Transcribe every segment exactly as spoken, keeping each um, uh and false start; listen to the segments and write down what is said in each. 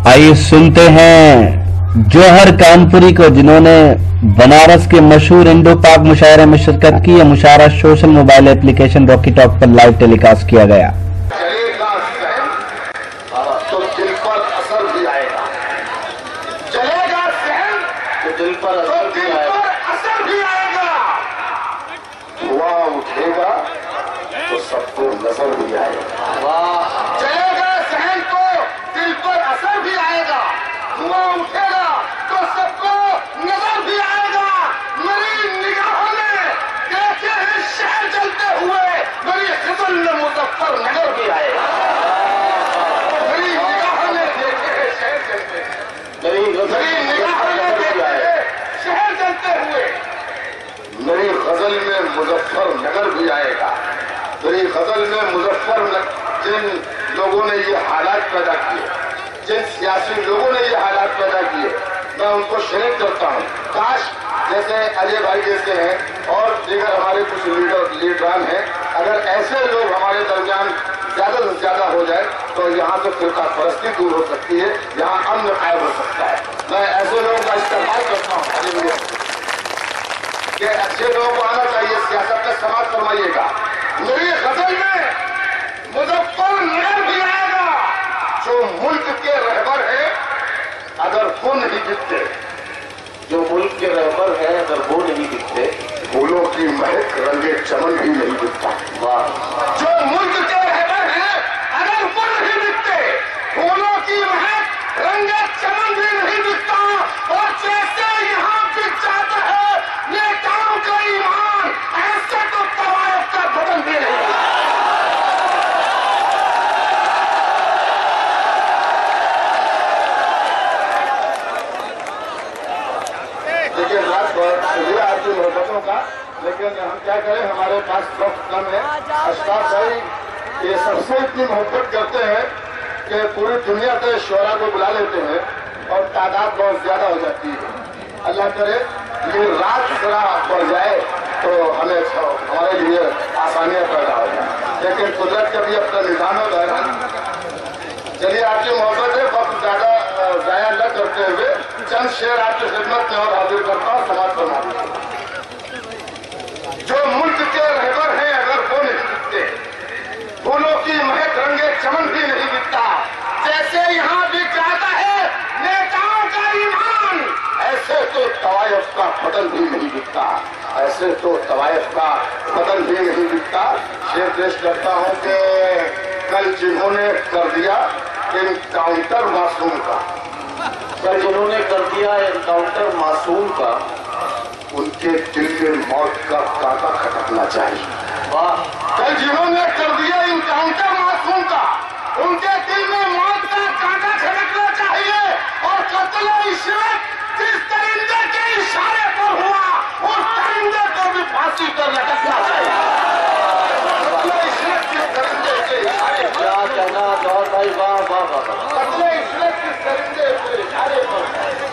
आइए सुनते हैं जौहर कानपुरी को, जिन्होंने बनारस के मशहूर इंडो पाक मुशायरे में शिरकत की। यह मुशायरा social mobile application Rocky Talk पर लाइव टेलीकास्ट किया गया। चलेगा सहन तो दिल पर असर भी आएगा, चलेगा सहन तो दिल पर असर भी आएगा, असर भी आएगा। धुआं उठेगा तो सबको नजर भी आएगा। वाह, चलेगा सहन तो दिल पर असर भी आएगा, धुआं उठेगा तो सबको नजर भी आएगा। मेरी निगाहों में देखे हैं शहर जलते हुए, मेरी गजल में मुजफ्फरनगर भी आएगा। मेरी निगाहों में देखे हैं शहर जलते, मेरी मेरी निगाहों में देखे हैं शहर जलते हुए, मेरी गजल में मुजफ्फरनगर भी आएगा। मेरी गजल में मुजफ्फरनगर, जिन लोगों ने ये हालात पैदा किए, जिन सियासी लोगों ने ये हालात पैदा किए, मैं उनको सैल्यूट करता हूँ। काश जैसे अजय भाई जैसे हैं और दीगर हमारे कुछ लीडर लीडरान हैं, अगर ऐसे लोग हमारे दरमियान ज्यादा से ज्यादा हो जाए तो यहाँ से फिरका परस्ती दूर हो सकती है, यहाँ अमन कायम हो सकता है। मैं ऐसे लोगों का इस्तेमाल करता हूँ कि अच्छे लोगों को आना चाहिए, सियासत में समाज फरमाइएगा। मेरी गजल में मुजफ्फरनगर भी आएगा। जो मुल्क के रहबर है अगर वो नहीं दिखते, जो मुल्क के रहबर है अगर वो नहीं दिखते, फूलों की महक रंगे चमन भी नहीं दिखता। वाह, जो मुल्क के रहबर है अगर वो नहीं दिखते, फूलों की महक रंगे चमन भी नहीं दिखता। और जैसे यहाँ बिक जाता है नेताओं का ईमान, ऐसे तो तवायफ का बदन भी नहीं। मोहब्बतों का, लेकिन हम क्या करें, हमारे पास वक्त कम है। अशफाक भाई ये सबसे इतनी मोहब्बत करते हैं कि पूरी दुनिया के शोरा को बुला लेते हैं और तादाद बहुत ज्यादा हो जाती है। अल्लाह करे ये रात जरा बढ़ जाए तो हमें हमारे लिए आसानियां पैदा हो जाए, लेकिन कुदरत का भी अपना निदान होता है ना। चलिए, आपकी मोहब्बत है, वक्त ज्यादा जाया न करते हुए चंद शेर आपकी खिदमत में और हाजिर करता हूँ। समाज फरमा, जो मुल्क के रहबर हैं अगर वो नहीं दिखते, फूलों की महक रंगे चमन भी नहीं दिखता। जैसे यहाँ भी जाता है नेताओं का ईमान, ऐसे तो तवायफ का बदन भी नहीं दिखता, ऐसे तो तवायफ का बदन भी नहीं दिखता। शेर पेश करता हूँ कि कल जिन्होंने कर दिया इनकाउंटर मासूम का, कल जिन्होंने कर दिया एनकाउंटर मासूम का, उनके दिल में मौत का कांटा खटकना चाहिए। वाह, कल जिन्होंने कर दिया इनकाउंटर मासूम का, उनके दिल में मौत का कांटा खटकना चाहिए। और कत्ल इशरत जिस दरिंदे के इशारे पर हुआ, उस दरिंदे को भी फांसी पर लटकना चाहिए। कत्ल इशरत जिस दरिंदे के इशारे पर, क्या कहना जौहर भाई, वाह वाह वाह। कत्ल इशरत जिस दरिंदे के इशारे पर,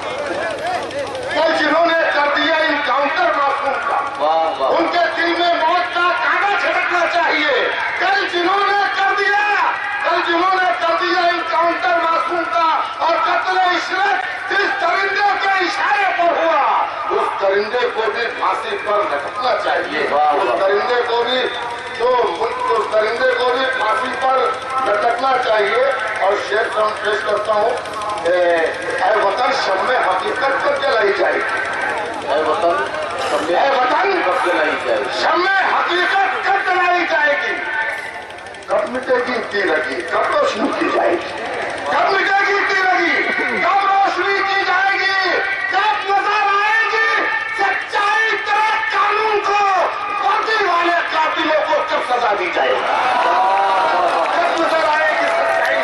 कल जिन्होंने कर दिया इनकाउंटर मासूम का, उनके दिल में मौत का कांटा छिड़कना चाहिए। कल जिन्होंने कर दिया कल जिन्होंने कर दिया इनकाउंटर मासूम का और कत्ल इशरत जिस दरिंदे के इशारे पर हुआ, उस दरिंदे को भी फांसी पर लटकना चाहिए। उस दरिंदे को भी जो उस दरिंदे को भी फांसी पर लटकना चाहिए। और शेर पेश करता हूँ, ऐ वतन शम्मे हकीकत पर जलाई जाएगी, ऐ वतन ऐ वतन कब जलाई जाएगी, शम्मे हकीकत कब जलाई जाएगी, कब मिटेगी तीरगी, कब रोशनी की जाएगी, कब मिटेगी तीरगी, कब रोशनी की जाएगी, कब नजर आएगी सच्चाई तेरे कानून को, वर्दी वाले कातिलों को कब सजा दी जाएगी, कब नजर आएगी सच्चाई,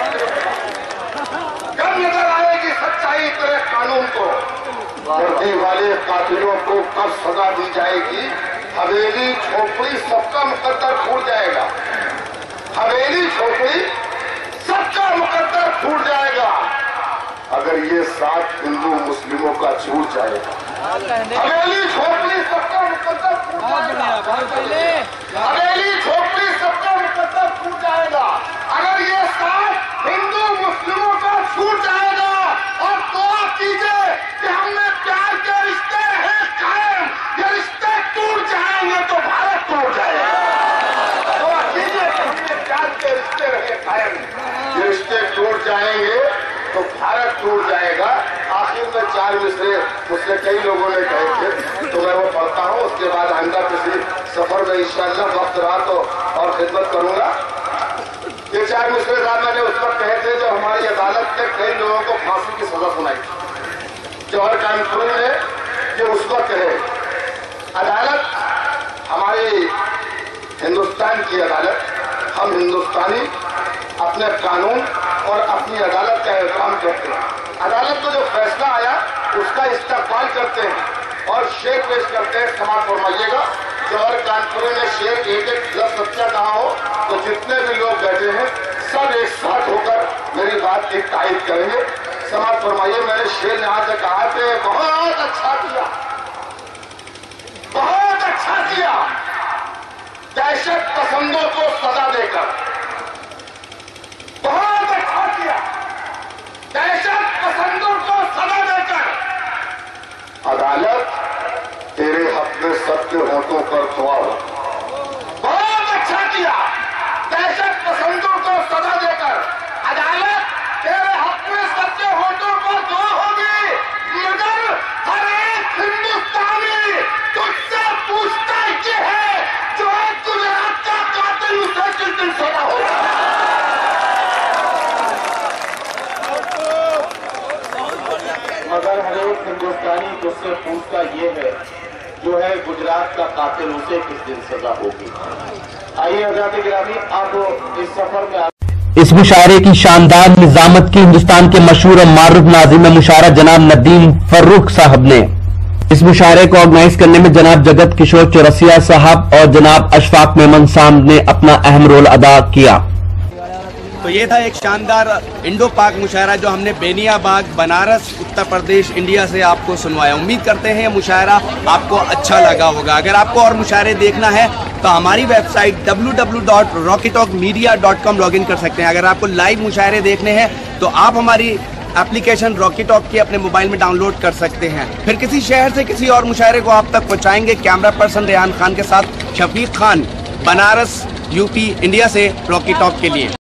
कब नजर आएगी सच्चाई तेरे कानून को, वर्दी वाले कातिलों को कब सजा दी जाएगी। हवेली झोपड़ी सबका मुकद्दर फूट जाएगा, हवेली झोपड़ी सबका मुकद्दर फूट जाएगा अगर ये साथ हिंदू मुस्लिमों का छूट जाएगा। हवेली झोपड़ी सबका मुकद्दर फूट जाएगा, हवेली झोपड़ी सबका मुकद्दर फूट जाएगा अगर ये साथ हिंदू मुस्लिमों का छूट जाएगा। तो भारत टूट जाएगा। आखिर में चार मिसरे मुझसे कई लोगों ने कहे थे, तो मैं वो पढ़ता हूँ। उसके बाद आइंदा किसी सफर में इंशाअल्लाह वक्त रहा तो और खिदमत करूंगा। ये चार मिसरे साहब मैंने उस वक्त कहे थे जब हमारी अदालत ने कई लोगों को फांसी की सजा सुनाई थी। जौहर कानपुरी ने ये उस वक्त कहे, अदालत हमारी हिंदुस्तान की अदालत, हम हिंदुस्तानी अपने कानून और अपनी अदालत का एहतराम करते हैं। अदालत में जो फैसला आया उसका इस्तकबाल करते हैं और शेर पेश करते हैं। समाप्त फरमाइएगा। जौहर कानपुरी ने शेर एक एक लफ्ज सच्चा कहा हो तो जितने भी लोग बैठे हैं सब एक साथ होकर मेरी बात की तारीफ करेंगे। समाप्त फरमाइए। मैंने शेर यहां से कहा कि बहुत अच्छा किया, बहुत अच्छा किया दहशत पसंदों को सजा देकर, बहुत अच्छा किया दहशत पसंदों को सजा देकर। अदालत तेरे हक में सत्य होठों पर दुआ हो। बहुत अच्छा किया दहशत पसंदों को सजा देकर। अदालत तेरे हक में सत्य होठों पर दुआ होगी, मगर हर एक हिंदुस्तानी तुझसे पूछता ये है जो एक गुजरात का कातिल उसे किस दिन सजा होगा। मगर हर एक हिंदुस्तानी तुझसे पूछता ये है जो है गुजरात का कातिल उसे किस दिन सजा होगी। आइए हज़रात गिरामी, आप इस सफर में इस मुशायरे की शानदार निजामत की हिंदुस्तान के मशहूर और मारूफ नाज़िम मुशायरा जनाब नदीम फर्रुख साहब ने। इस मुशायरे को ऑर्गेनाइज करने में जनाब जगत किशोर चौरसिया साहब और जनाब अशफाक मेमन साहब ने अपना अहम रोल अदा किया। तो ये था एक शानदार इंडो पाक मुशायरा जो हमने बेनियाबाग, बनारस, उत्तर प्रदेश, इंडिया से आपको सुनवाया। उम्मीद करते हैं ये मुशायरा आपको अच्छा लगा होगा। अगर आपको और मुशायरे देखना है तो हमारी website W W W dot Rocky Talk media dot com log in कर सकते हैं। अगर आपको लाइव मुशायरे देखने हैं तो आप हमारी एप्लीकेशन रॉकी टॉक की अपने मोबाइल में डाउनलोड कर सकते हैं। फिर किसी शहर से किसी और मुशायरे को आप तक पहुँचाएंगे। कैमरा पर्सन रेहान खान के साथ शफीक खान, बनारस, यूपी, इंडिया से रॉकी टॉक के लिए।